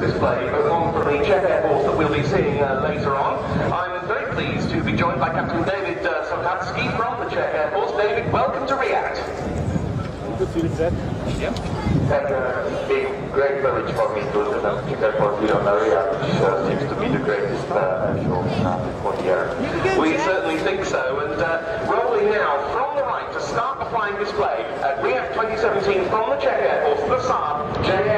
display, but one from the Czech Air Force that we'll be seeing later on. I'm very pleased to be joined by Captain David Sochatsky from the Czech Air Force. David, welcome to RIAT. Good feeling, Zed. Yeah. And it's been a great privilege for me to attend Czech Air Force here on RIAT, which seems to be the greatest show for the year. We certainly think so, and rolling now from the right to start the flying display at RIAT 2017 from the Czech Air Force, the Saab JA